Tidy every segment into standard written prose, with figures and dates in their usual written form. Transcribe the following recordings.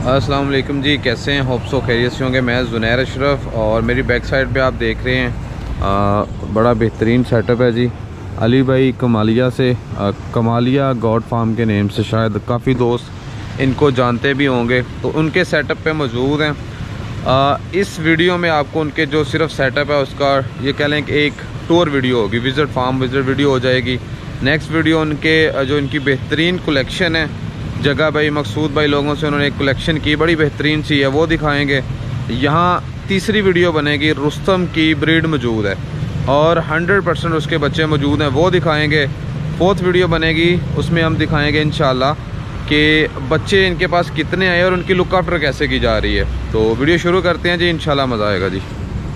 अस्सलाम वालेकुम जी, कैसे हैं? होप सो खैरियत से होंगे। मैं ज़ुनैर अशरफ और मेरी बैक साइड पे आप देख रहे हैं बड़ा बेहतरीन सेटअप है जी। अली भाई कमालिया से, कमालिया गॉड फार्म के नेम से शायद काफ़ी दोस्त इनको जानते भी होंगे, तो उनके सेटअप पे मौजूद हैं। इस वीडियो में आपको उनके जो सिर्फ सेटअप है उसका ये कह लें कि एक टूर वीडियो होगी, विज़िट फार्म विज़िट वीडियो हो जाएगी। नेक्स्ट वीडियो उनके जो इनकी बेहतरीन कलेक्शन है, जगह भाई मकसूद भाई लोगों से उन्होंने एक कलेक्शन की बड़ी बेहतरीन सी है, वो दिखाएंगे। यहाँ तीसरी वीडियो बनेगी, रुस्तम की ब्रीड मौजूद है और 100% उसके बच्चे मौजूद हैं, वो दिखाएंगे। फोर्थ वीडियो बनेगी, उसमें हम दिखाएंगे इंशाल्लाह कि बच्चे इनके पास कितने आए और उनकी लुक आफ्टर कैसे की जा रही है। तो वीडियो शुरू करते हैं जी, इंशाल्लाह मज़ा आएगा जी।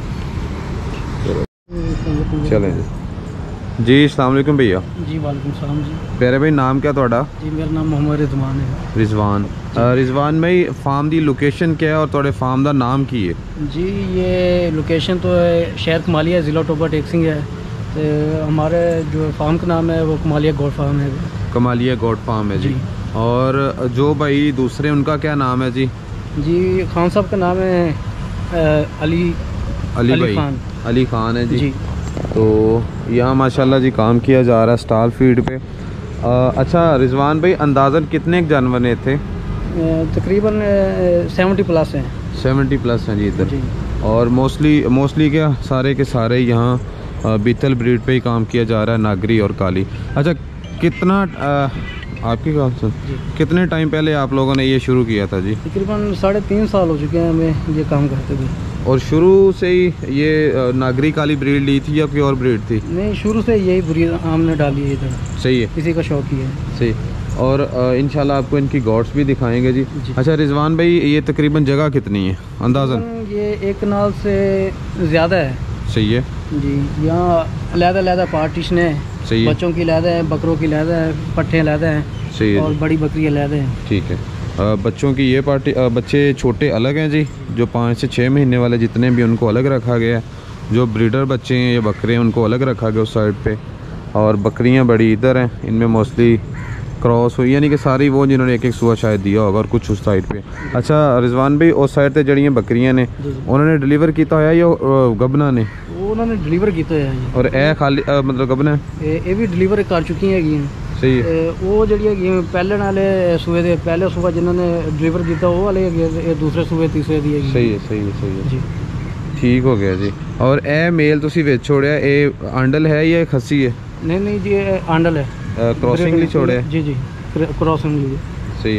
चलें जी। अस्सलाम वालेकुम भैया। जी वालेकुम सलाम जी। प्यारे भाई, नाम क्या ਤੁਹਾਡਾ? जी मेरा नाम मोहम्मद रिजवान है। रिजवान। रिजवान भाई, फार्म दी लोकेशन क्या है और ਤੁਹਾਡੇ फार्म ਦਾ नाम की है? जी ये लोकेशन तो है शहर कमालिया, ज़िला टोबा टेक सिंह है। तो हमारे जो फार्म का नाम है वो कमालिया गोड फार्म है। कमालिया गोड फार्म है जी। और जो भाई दूसरे, उनका क्या नाम है जी? जी खान साहब का नाम है अली खान। अली खान है जी। तो यहाँ माशाल्लाह जी काम किया जा रहा है स्टॉल फीड पे। अच्छा रिजवान भाई, अंदाज़न कितने जानवर ने थे? तकरीबन 70 प्लस हैं। 70 प्लस हैं जी इधर। और मोस्टली क्या सारे के सारे यहाँ बीतल ब्रीड पे ही काम किया जा रहा है, नागरी और काली। अच्छा कितना आपकी बात सुन, कितने टाइम पहले आप लोगों ने ये शुरू किया था जी? तकरीबन 3.5 साल हो चुके हैं हमें ये काम करते हुए। और शुरू से ही ये नागरी काली ब्रीड ली थी या कोई और ब्रीड थी? नहीं, शुरू से यही ब्रीड हमने डाली है इधर। सही है, किसी का शौक ही है। सही। और इंशाल्लाह आपको इनकी गॉड्स भी दिखाएंगे जी। अच्छा रिजवान भाई, ये तकरीबन जगह कितनी है अंदाज़न? ये 1 कनाल से ज़्यादा है। सही है जी। यहाँ अलग-अलग पार्टीशन है। सही है। बच्चों की अलग है, बकरों की अलग है, पट्ठे अलग हैं। सही है। और बड़ी बकरी अलग है। ठीक है। बच्चों की ये पार्टी, बच्चे छोटे अलग हैं जी, जो 5 से 6 महीने वाले जितने भी उनको अलग रखा गया है। जो ब्रीडर बच्चे हैं या बकरे हैं उनको अलग रखा गया उस साइड पे। और बकरियां बड़ी इधर हैं, इनमें मोस्टली क्रॉस हुई, यानी कि सारी वो जिन्होंने एक सुआ शायद दिया होगा और कुछ उस साइड पे। अच्छा रिजवान भाई, उस साइड से जड़ियाँ बकरियाँ ने उन्होंने डिलीवर किया होया या गबना ने? उन्होंने डिलीवर किया है। और ए खाली मतलब गबना ये भी डिलीवर कर चुकी है। सही है। वो जी पहले वाले सूबे के पहले सूबा जिन्होंने डिलीवर किया वो वाले दूसरे सूबे तीसरे दी है। सही है, सही है, सही है जी। ठीक हो गया जी। और ए मेल तुसी विच छोड़िया, ए आंडल है या खस्सी है? नहीं जी, आंडल है। क्रॉसिंग लिए छोड़े? जी क्रॉसिंग लिए। सही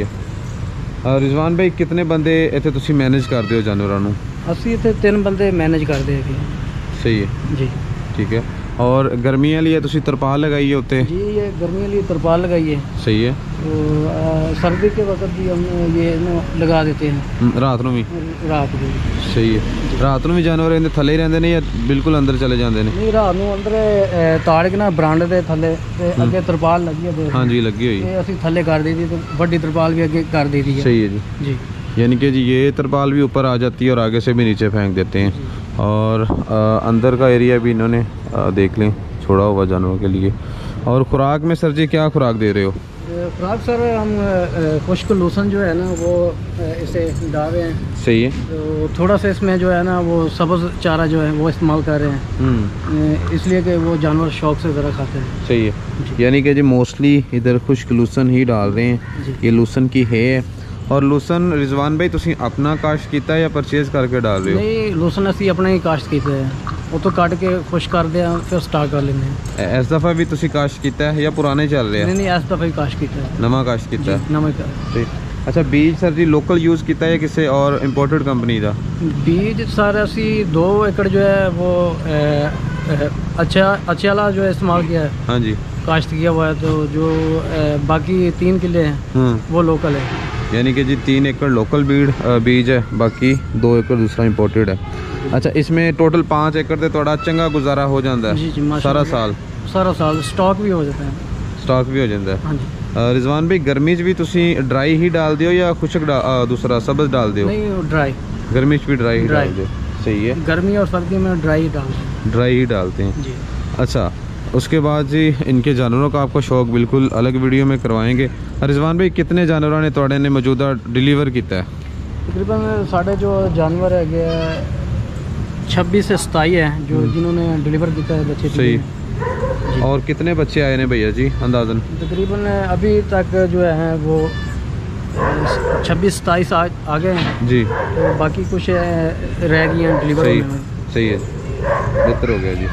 है। रिजवान भाई, कितने बंदे इतने तुसी मैनेज करते हो जानवरों को? असी इतने 3 बंदे मैनेज करते हैं। सही है जी। ठीक है। और गर्मियों लिए तुसी तरपाल लगाई है उत्ते? जी ये गर्मियों लिए तरपाल लगाई है। सही है। तो सर्दी के वक्त भी हम ये लगा देते हैं। रात में भी? रात में। सही है। रात में भी जानवर इन्हें थले ही रहते हैं या बिल्कुल अंदर चले जाते हैं? नहीं, रात में अंदर ताड़ के ना बरांडे के थले अगे तरपाल लगी है। हाँ जी, लगी हुई है। असि थले कर दी थी, तो बड़ी तरपाल भी अगे कर दी थी। सही है जी। यानी कि जी ये तरपाल भी ऊपर आ जाती है और आगे से भी नीचे फेंक देते हैं। और अंदर का एरिया भी इन्होंने देख लें छोड़ा हुआ जानवरों के लिए। और खुराक में सर जी क्या खुराक दे रहे हो? खुराक सर हम खुश्क लूसन जो है ना वो इसे डाले हैं। सही है। तो थोड़ा सा इसमें जो है ना वो सब्ज़ चारा जो है वो इस्तेमाल कर रहे हैं, इसलिए कि वो जानवर शौक से ज़रा खाते हैं। सही है। यानी कि जी मोस्टली इधर खुश्क लूसन ही डाल रहे हैं। ये लूसन की है। और लूसन रिजवान भाई तुसी अपना काश्त किया या परचेज करके डाल रहे हो? नहीं, लूसन असी अपना ही काश्त किया है, वो तो काट के खुश कर दिया फिर स्टार्ट कर लेने। इस दफ़ा भी तुसी काश्त किया है या पुराने चल रहे हैं? नहीं, इस दफ़ा ही काश्त किया है। नवा काश्त किया है? नवा। ठीक। अच्छा बीज सर जी लोकल यूज़ किया है या किसी और इंपोर्टेड कंपनी का? बीज सर असी 2 एकड़ जो है वो अच्छा वाला जो है इस्तेमाल किया है। हाँ जी, काश्त किया हुआ है। तो जो बाकी 3 किले हैं वो लोकल है। यानी कि जी 3 एकड़ लोकल बीज है, बाकी 2 एकड़ दूसरा इंपोर्टेड है। अच्छा इसमें टोटल 5 एकड़ से थोड़ा चंगा गुजारा हो जाता है? जी सारा साल स्टॉक भी हो जाता है। स्टॉक भी हो जाता है। हाँ जी। रिजवान भाई गर्मी भी तुसी ड्राई ही डाल दियो या खुशक दूसरा सब्ज़ डाल दियो? नहीं, ड्राई। गर्मी भी ड्राई ही डाल दियो? सही है। गर्मी और सर्दी में ड्राई ही डालते हैं जी। अच्छा उसके बाद जी इनके जानवरों का आपको शौक बिल्कुल अलग वीडियो में करवाएंगे। रिजवान भाई कितने जानवरों ने थोड़े ने मौजूदा डिलीवर किया है? तकरीबन साढ़े जो जानवर है गया 26 से 27 है जो जिन्होंने डिलीवर किया है बच्चे। सही। और कितने बच्चे आए हैं भैया जी अंदाजन? तकरीबन अभी तक जो है वो 26-27 आ गए हैं जी। तो बाकी कुछ रह गई हैं डिलीवर होने में। सही है, बेहतर हो गया जी।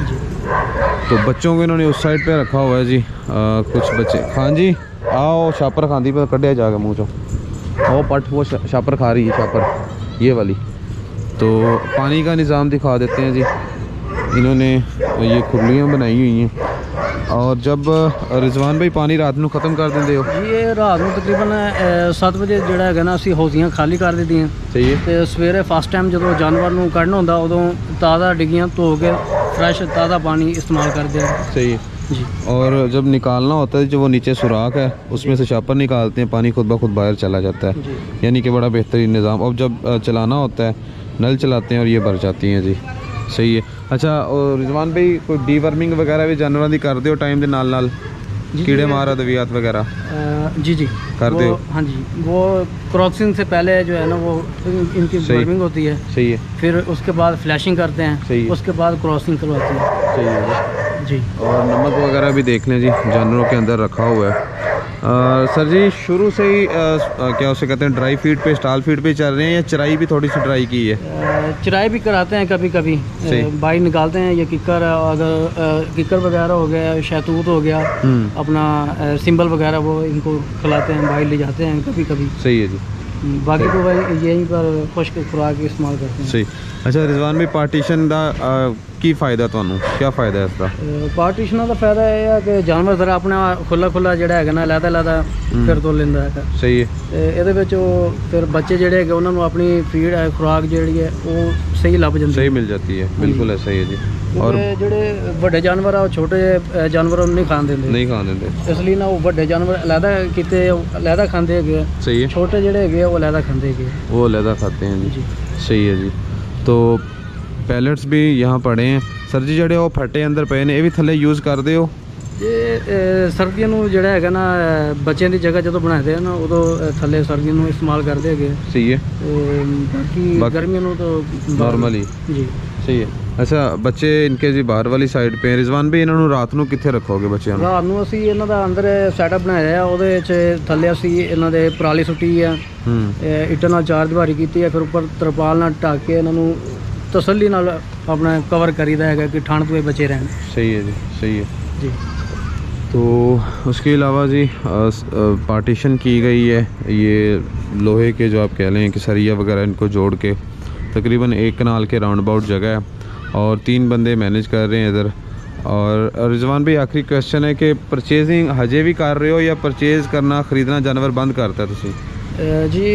तो बच्चों को इन्होंने उस साइड पे रखा हुआ है जी। कुछ बच्चे, हाँ जी आओ छापर खांदी पर कढ़िया जाके मुँह चो, वो पट वो छापर खा रही है, छापर ये वाली। तो पानी का निज़ाम दिखा देते हैं जी। इन्होंने ये खुरलियाँ बनाई हुई हैं। और जब रिजवान भाई पानी रात में ख़त्म कर देंगे हो? ये रात में तकरीबन 7 बजे जोड़ा है ना असी हौजियाँ खाली कर दी हैं। सही है। तो सवेरे फस्ट टाइम जो जानवर को कढ़ना होंदा उदों ताज़ा डिग्गियाँ धो के फ्रैश ताज़ा पानी इस्तेमाल करते हैं। सही है जी। और जब निकालना होता है जो वो नीचे सुराख है उसमें से छापर निकालते हैं, पानी खुद ब खुद बाहर चला जाता है, यानी कि बड़ा बेहतरीन निज़ाम। और जब चलाना होता है नल चलाते हैं और ये भर जाती हैं जी। सही है। अच्छा, और रिजवान भाई कोई डीवर्मिंग वगैरह भी जानवरों की करते हो टाइम के नाल कीड़े मार अद्वियात वगैरह? जी जी करते हो? हाँ जी, वो क्रॉसिंग से पहले जो है ना वो इनकी वर्मिंग होती है। सही है। फिर उसके बाद फ्लैशिंग करते हैं। सही है। उसके बाद क्रॉसिंग करवाते हैं। सही है जी। और नमक वगैरह भी देख लें जी, जानवरों के अंदर रखा हुआ है। सर जी शुरू से ही क्या उसे कहते हैं ड्राई फीड पे, स्टाल फीड पे चल रहे हैं या चराई भी थोड़ी सी ड्राई की है? चराई भी कराते हैं कभी कभी, बाई निकालते हैं। ये किक्कर, अगर किक्कर वगैरह हो गया, शहतूत हो गया, अपना सिंबल वगैरह वो इनको खिलाते हैं, बाई ले जाते हैं कभी कभी। सही है जी। बाकी तो भाई यहीं पर खुश्क खुराक इस्तेमाल करते हैं। सही। अच्छा रिजवान भाई पार्टीशन का की फायदा ਤੁਹਾਨੂੰ क्या फायदा है इसका? पार्टीशन का फायदा यह है कि जानवर जरा अपना खुला खुला ਜਿਹੜਾ ਹੈਗਾ ਨਾ ਲਹਿਦਾ ਲਹਿਦਾ ਫਿਰ ਤੋਂ ਲੈਂਦਾ ਹੈ। ਸਹੀ ਹੈ। ਤੇ ਇਹਦੇ ਵਿੱਚ ਉਹ ਫਿਰ ਬੱਚੇ ਜਿਹੜੇ ਹੈਗੇ ਉਹਨਾਂ ਨੂੰ ਆਪਣੀ ਫੀਡ ਹੈ, ਖੁਰਾਕ ਜਿਹੜੀ ਹੈ ਉਹ ਸਹੀ ਲੱਭ ਜਾਂਦੀ ਹੈ। सही मिल जाती है, बिल्कुल ऐसा ही है जी। और ਜਿਹੜੇ ਵੱਡੇ ਜਾਨਵਰ ਆ ਉਹ ਛੋਟੇ ਜਾਨਵਰਾਂ ਨੂੰ ਨਹੀਂ ਖਾਣ ਦਿੰਦੇ। नहीं खाने देते, ਇਸ ਲਈ ਨਾ ਉਹ ਵੱਡੇ ਜਾਨਵਰ ਅਲੱਗਾ ਕੀਤੇ ਅਲੱਗਾ ਖਾਂਦੇ ਹੈਗੇ। सही है। ਛੋਟੇ ਜਿਹੜੇ ਹੈਗੇ ਉਹ ਅਲੱਗਾ ਖਾਂਦੇ ਹੈਗੇ, वो अलहदा खाते हैं जी। जी। सही है जी। तो पैलेट्स भी यहाँ पड़े हैं सर जी, ਜਿਹੜੇ ਉਹ ਫੱਟੇ ਅੰਦਰ ਪਏ ਨੇ ਇਹ ਵੀ ਥੱਲੇ ਯੂਜ਼ ਕਰਦੇ ਹੋ? ਇਹ ਸਰਦੀਆਂ ਨੂੰ ਜਿਹੜਾ ਹੈਗਾ ਨਾ ਬੱਚਿਆਂ ਦੀ ਜਗ੍ਹਾ ਜਦੋਂ ਬਣਾਉਂਦੇ ਆ ਨਾ ਉਦੋਂ ਥੱਲੇ ਸਰਦੀਆਂ ਨੂੰ ਇਸਤੇਮਾਲ ਕਰਦੇ ਹੈਗੇ। सही है। ਤੇ ਬਾਕੀ ਗਰਮੀਆਂ ਨੂੰ ਤਾਂ नॉर्मली जी। सही है। अच्छा बच्चे इनके जी बाहर वाली साइड पे हैं। रिजवान भाई इन्हों रात ਨੂੰ ਕਿੱਥੇ ਰੱਖੋਗੇ ਬੱਚਿਆਂ ਨੂੰ? ਰਾਤ ਨੂੰ ਅਸੀਂ ਇਹਨਾਂ ਦਾ ਅੰਦਰ ਸੈਟਅਪ ਬਣਾਇਆ ਆ, ਉਹਦੇ ਵਿੱਚ ਥੱਲੇ ਅਸੀਂ ਇਹਨਾਂ ਦੇ ਪਰਾਲੀ ਸੁੱਟੀ ਆ, ਇੱਟਾਂ ਨਾਲ ਚਾਰ ਦੀਵਾਰੀ ਕੀਤੀ ਹੈ, ਫਿਰ ਉੱਪਰ ਤਰਪਾਲ ਨਾਲ ਢੱਕ ਕੇ ਇਹਨਾਂ ਨੂੰ तसल्ली नाल अपना कवर करीदा है कि ठंड तो बचे रहें। सही है जी। सही है जी। तो उसके अलावा जी पार्टीशन की गई है, ये लोहे के जो आप कह लें कि सरिया वगैरह इनको जोड़ के तकरीबन 1 कनाल के राउंड अबाउट जगह है और 3 बंदे मैनेज कर रहे हैं इधर। और रिजवान भाई आखिरी क्वेश्चन है कि परचेजिंग हजे भी कर रहे हो या परचेज़ करना ख़रीदना जानवर बंद करता है तुसी? जी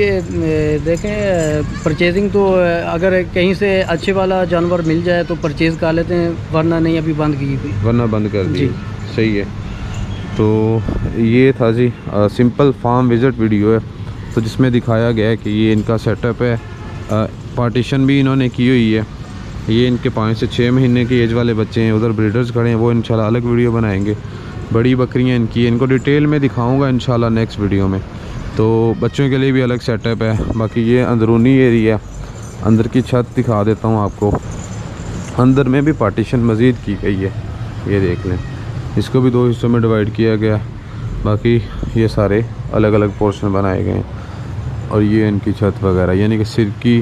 देखें, परचेजिंग तो अगर कहीं से अच्छे वाला जानवर मिल जाए तो परचेज़ कर लेते हैं, वरना नहीं अभी बंद की थी, वरना बंद कर दी। सही है। तो ये था जी सिंपल फार्म विज़िट वीडियो है, तो जिसमें दिखाया गया है कि ये इनका सेटअप है। पार्टीशन भी इन्होंने की हुई है। ये इनके 5 से 6 महीने की एज वाले बच्चे हैं, उधर ब्रीडर्स खड़े हैं, वो इंशाल्लाह अलग वीडियो बनाएंगे। बड़ी बकरियाँ इनकी, इनको डिटेल में दिखाऊँगा इंशाल्लाह नेक्स्ट वीडियो में। तो बच्चों के लिए भी अलग सेटअप है। बाकी ये अंदरूनी एरिया, अंदर की छत दिखा देता हूँ आपको। अंदर में भी पार्टीशन मज़ीद की गई है, ये देख लें। इसको भी 2 हिस्सों में डिवाइड किया गया। बाकी ये सारे अलग अलग पोर्शन बनाए गए हैं। और ये इनकी छत वगैरह, यानी कि सिर की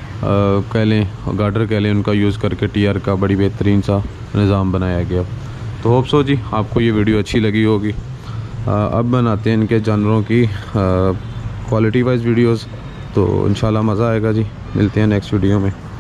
कह लें, गार्डर कह लें, उनका यूज़ करके टीआर का बड़ी बेहतरीन सा निज़ाम बनाया गया। तो होप सो जी आपको ये वीडियो अच्छी लगी होगी। अब बनाते हैं इनके जानवरों की क्वालिटी वाइज वीडियोस, तो इंशाल्लाह मज़ा आएगा जी। मिलते हैं नेक्स्ट वीडियो में।